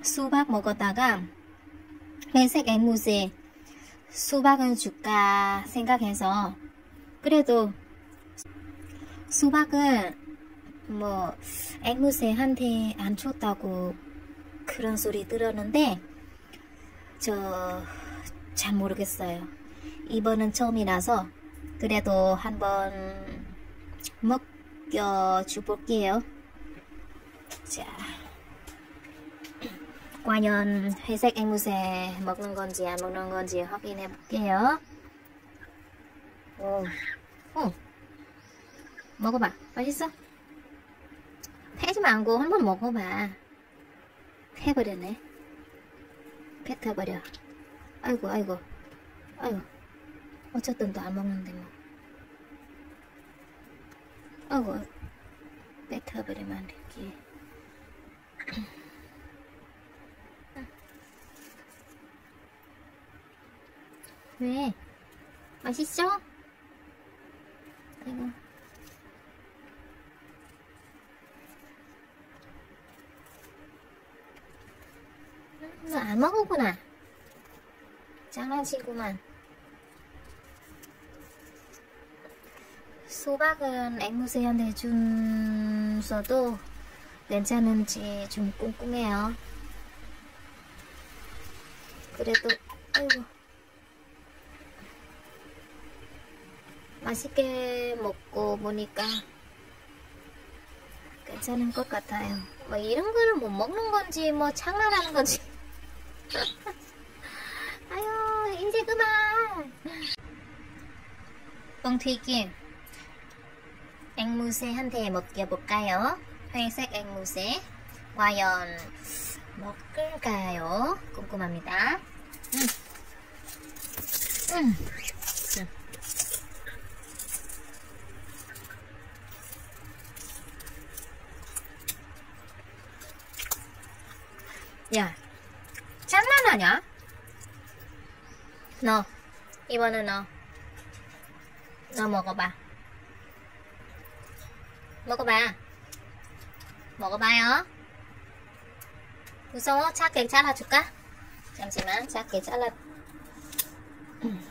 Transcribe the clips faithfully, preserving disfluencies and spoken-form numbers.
수박 먹었다가 회색 앵무새 수박은 줄까 생각해서, 그래도 수박은 뭐 앵무새한테 안 좋다고 그런 소리 들었는데 저 잘 모르겠어요. 이번은 처음이라서 그래도 한번 먹여 줄게요. 자, 과연 회색 앵무새 먹는 건지 안 먹는 건지 확인해 볼게요. 오, 오, 먹어봐. 맛있어? 패지 말고 한번 먹어봐. 패버렸네. 뱉어버려. 아이고, 아이고, 아이고. 어쨌든 또 안 먹는데 뭐. 아이고, 뱉어버리면 안 되지. 왜? 맛있어? 아이고. 너 안 먹었구나. 장난치구만. 수박은 앵무새한테 준서도 괜찮은지 좀 궁금해요. 그래도 아이고 맛있게 먹고 보니까 괜찮은 것 같아요. 뭐 이런 거를 못 먹는 건지 뭐 장난하는 건지. 아유 이제 그만. 뻥튀기 앵무새한테 먹여볼까요? 회색 앵무새 과연 먹을까요? 궁금합니다. 음. 음. 음. 야, 장난하냐? 너, 이번엔 너, 너 먹어봐. 먹어봐. 먹어봐요. 무서워? 작게 잘라줄까? 잠시만, 작게 잘라. 음.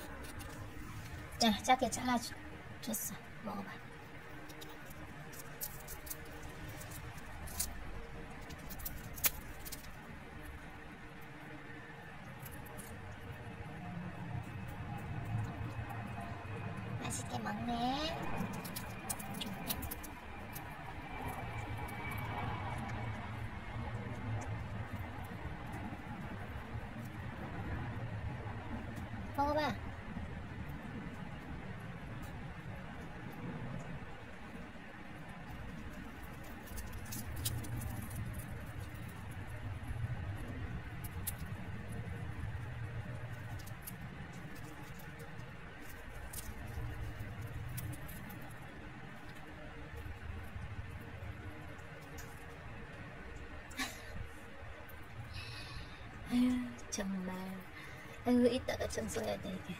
자, 작게 잘라줬어. 먹어봐. 맛있게 먹네. 먹어봐. 아유 정말. 아유 이따가 청소해야 돼 이게.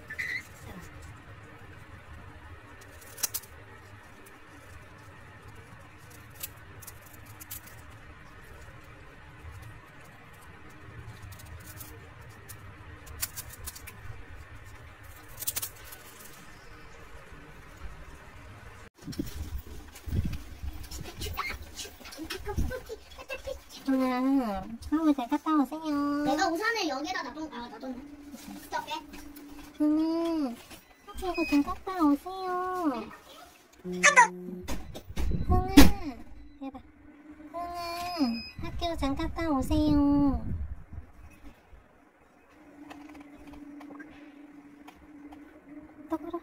응, 한번 잘 갔다 오세요. 내가 우산을 여기다 놔뒀, 아, 놔뒀네. 어떡해? 응, 학교 좀 갔다 오세요. 응, 해봐. 응, 학교 좀 갔다 오세요. 똑바로.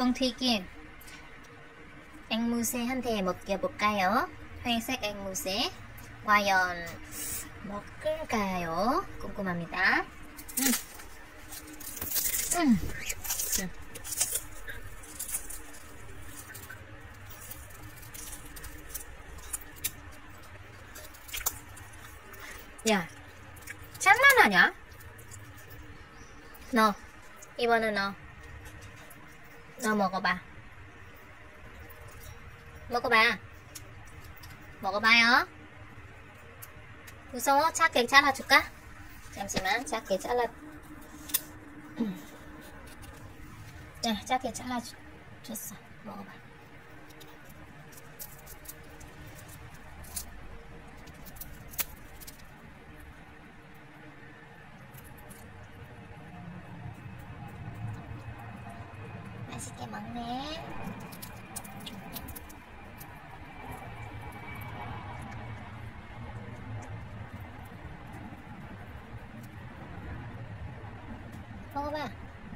뻥튀김. 앵무새 한 대 먹여볼까요? 회색 앵무새. 과연 먹을까요? 궁금합니다. 음. 음. 음. 야, 장난하냐? 너, 이번은 너. 너 먹어봐. 먹어봐. 먹어봐요. 무서워? 작게 잘라줄까? 잠시만, 작게 잘라. 네, 작게 잘라줬어. 먹어봐. 맛있게 먹네. 먹어봐.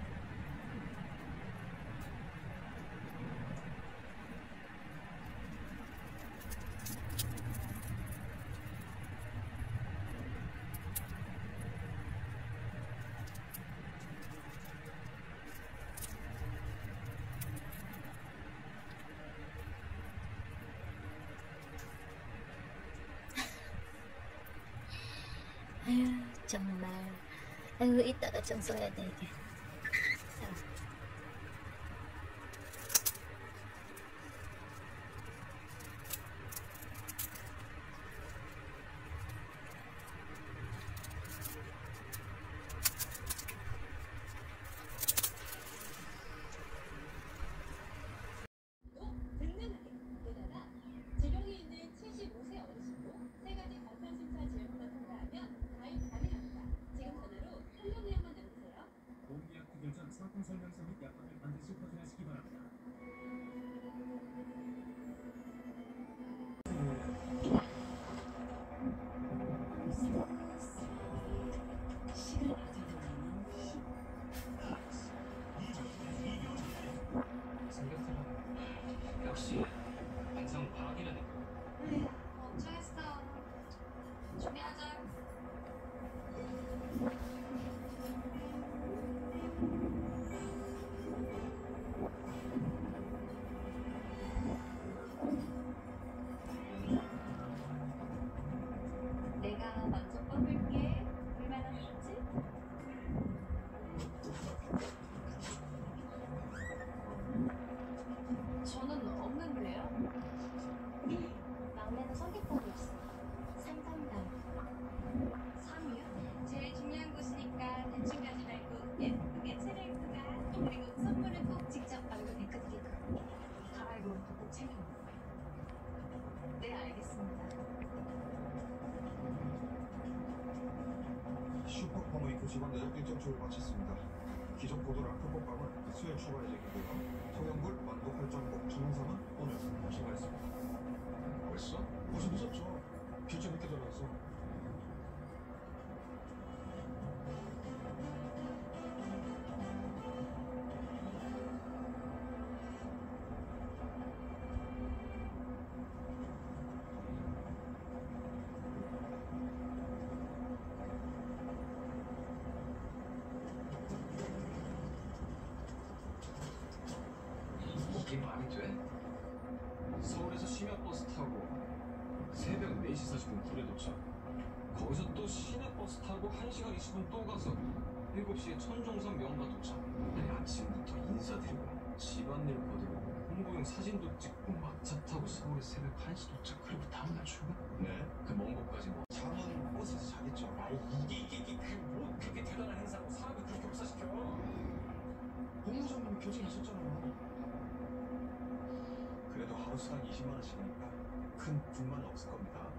아유, 정말. 아유, 이따가 청소해야 돼, 이게. 자. 상품 설명서 및 약관을 반드시 확인하시기 바랍니다. 역시 항상 과학이라니까. 네, 걱정했어. 준비하자. 내가 먼저 뽑을게. 얼마나 좋지? 저는 없는데요? 막내는 성격법이 없어. 삼삼당. 삼이요? 제일 중요한 곳이니까 대충 가지 말고 예쁘게 차려입고 가. 그리고 선물을 꼭 직접 얼굴 데크드리고. 갈아입은 것도 꼭 챙겨. 네, 알겠습니다. 슈퍼파머의 교직원 내역 일정 조를 마쳤습니다. 기존 보도랑 편법방은 수요일 출발 예정이고요. 서영굴, 만도, 활정복, 정상은 오늘 출발했습니다. 벌써? 벌써 늦었죠. 결정 늦게 들어가서. 이게 말이 돼? 서울에서 심야버스 타고 새벽 네 시 사십 분 굴에 도착. 거기서 또 시내버스 타고 한 시간 이십 분 또 가서 일곱 시에 천종선 명가 도착. 내일 아침부터 인사드리고 집안일 거들고 홍보용 사진도 찍고 막차 타고 서울에 새벽 한 시 도착. 그리고 다음날 출근? 네. 그 먼 곳까지 뭐 잠은 버스에서 자겠죠. 아이 이게 이게 이게 그뭐 그렇게 대단한 행사고 사람을 그렇게 혹사시켜. 공무원님이 결정하셨잖아요. 그래도 하루 수당 이십만 원씩이니까 큰 불만은 없을 겁니다.